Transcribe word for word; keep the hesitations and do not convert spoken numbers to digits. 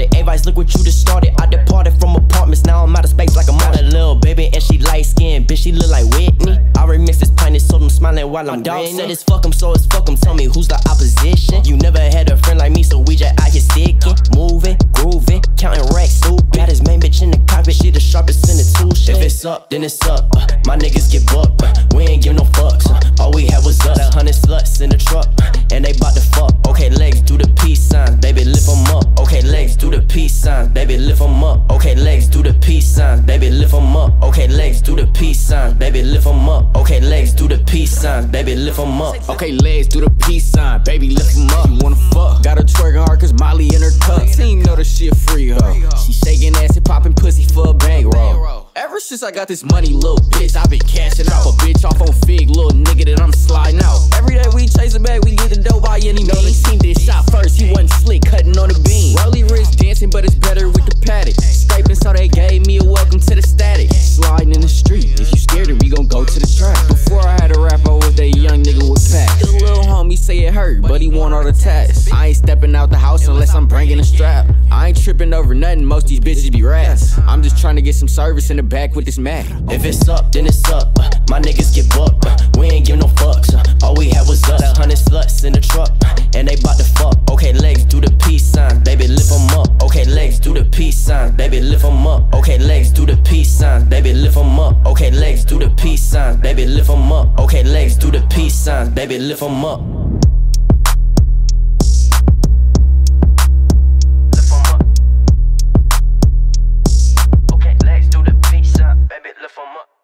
retarded. Advice, look what you just started. I departed from apartments, now I'm out of space like a model. A little baby and she light skinned, bitch, she look like Whitney. I remix this pint and sold them smiling while I'm dog said it's fuck 'em, so it's fuck 'em. Tell me who's the opposition. You never had a friend like me, so we just out here sticking, moving, grooving, counting racks, stupid. Got his main bitch in the cockpit, she the sharpest in the tool shed. If it's up, then it's up. Uh, my niggas get bucked, uh, we ain't give no fucks. Uh, all we had was us, a hundred sluts in the truck, uh, and they bout to fuck. Okay, legs do the peace signs, baby, lift 'em up. Okay, legs do the peace signs, baby, lift 'em up. Okay, legs do the peace signs, baby, lift 'em up. Okay, legs do the peace signs, baby, lift 'em up. Okay, legs do the peace signs, baby, lift 'em up. Okay, legs do the peace sign, baby, lift 'em up. You wanna fuck? Got her twerking hard cause Molly in her cup. She ain't know the shit free her. She shaking ass and popping pussy for a bankroll. Ever since I got this money, little bitch, I been cashing out. A bitch off on Fig, little nigga that I'm sliding out. Every day we chase a bag, we get the dough by any means. They seen this shot first, he wasn't slick, cutting on the beam. Rolly wrist dancing, but it's better with the paddock. Scraping, so they gave me a welcome to the static. Sliding in the street, if you scared of me, gon' go to the track. Before I had a rap, I was that young nigga with pack. The little homie say it hurt, but he want all the tats. I ain't stepping out the house unless I'm bringing a strap. I ain't tripping over nothing, most these bitches be rats. I'm just trying to get some service in the back with this Mac. If it's up, then it's up. Uh, my niggas get bucked. Uh, we ain't give no fucks. Uh, all we had was us. A hundred sluts in the truck, uh, and they bout to fuck. Okay, legs do the peace signs, baby, lift 'em up. Okay, legs do the peace signs, baby, lift 'em up. Okay, legs do the peace signs, baby, lift 'em up. Okay, legs do the peace signs, baby, lift 'em up. Okay, legs do the peace signs, baby, lift 'em up. Lift 'em up.